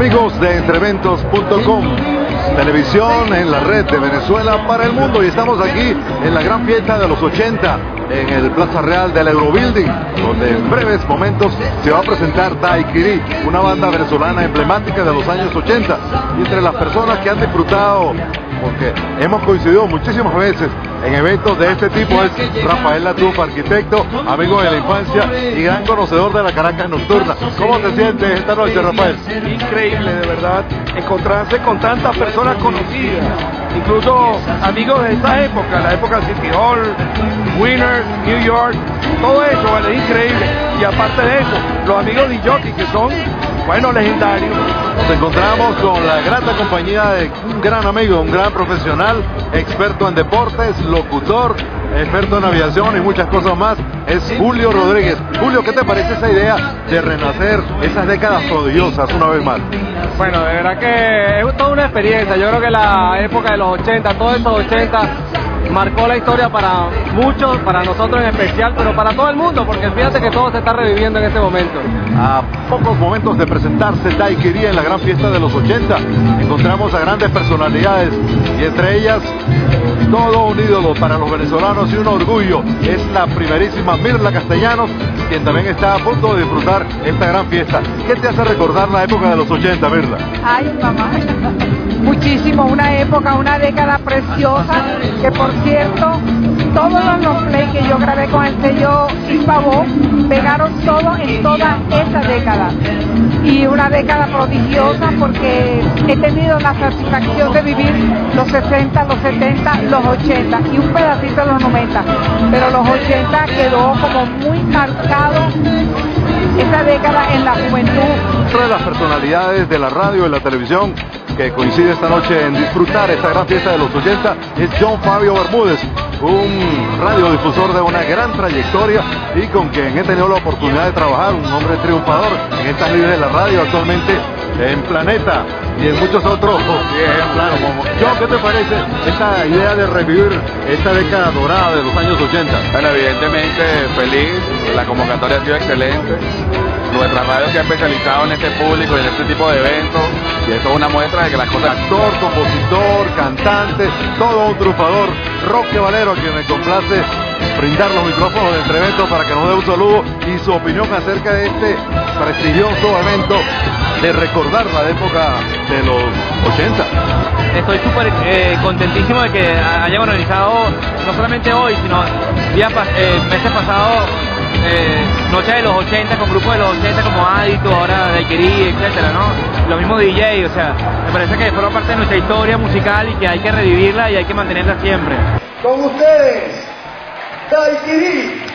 Amigos de Entreventos.com, televisión en la red de Venezuela para el mundo, y estamos aquí en la gran fiesta de los 80 en el Plaza Real del Eurobuilding, donde en breves momentos se va a presentar Daiquiri, una banda venezolana emblemática de los años 80, y entre las personas que han disfrutado, porque hemos coincidido muchísimas veces en eventos de este tipo, es Rafael Latuf, arquitecto, amigo de la infancia y gran conocedor de la Caracas nocturna. ¿Cómo te sientes esta noche, Rafael? Increíble, de verdad, encontrarse con tantas personas conocidas, incluso amigos de esa época, la época City Hall, Winner, New York, todo eso, ¿vale? Es increíble. Y aparte de eso, los amigos de Jockey, que son, bueno, legendarios. Nos encontramos con la grata compañía de un gran amigo, un gran profesional, experto en deportes, locutor, experto en aviación y muchas cosas más. Es Julio Rodríguez. Julio, ¿qué te parece esa idea de renacer esas décadas prodigiosas una vez más? Bueno, de verdad que es toda una experiencia. Yo creo que la época de los 80, todos esos 80, marcó la historia para muchos, para nosotros en especial, pero para todo el mundo, porque fíjate que todo se está reviviendo en este momento. A pocos momentos de presentarse Daiquiri en la gran fiesta de los 80, encontramos a grandes personalidades, y entre ellas todo un ídolo para los venezolanos y un orgullo, es la primerísima Mirla Castellanos, quien también está a punto de disfrutar esta gran fiesta. ¿Qué te hace recordar la época de los 80, Mirla? Ay, mamá, muchísimo, una época, una década preciosa, que por cierto, todos los long play que yo grabé con el sello Impavo pegaron todo en toda esa década. Y una década prodigiosa porque he tenido la satisfacción de vivir los 60, los 70, los 80 y un pedacito de los 90. Pero los 80 quedó como muy marcado esa década en la juventud. Otra de las personalidades de la radio y la televisión que coincide esta noche en disfrutar esta gran fiesta de los 80 es John Fabio Bermúdez, un radiodifusor de una gran trayectoria y con quien he tenido la oportunidad de trabajar, un hombre triunfador en estas líneas de la radio actualmente en Planeta y en muchos otros planos. John, ¿qué te parece esta idea de revivir esta década dorada de los años 80? Bueno, evidentemente feliz, la convocatoria ha sido excelente. Nuestra radio se ha especializado en este público y en este tipo de eventos, y eso es una muestra de que las cosas... Actor, compositor, cantante, todo un triunfador, Roque Valero, a quien me complace brindar los micrófonos de Entreventos para que nos dé un saludo y su opinión acerca de este prestigioso evento de recordar la época de los 80. Estoy súper contentísimo de que hayan organizado, no solamente hoy, sino meses pasados, noche de los 80, con grupos de los 80 como Adito, ahora Daiquiri, etcétera, ¿no? Lo mismo DJ, o sea, me parece que forma parte de nuestra historia musical y que hay que revivirla y hay que mantenerla siempre. Con ustedes, Daiquiri.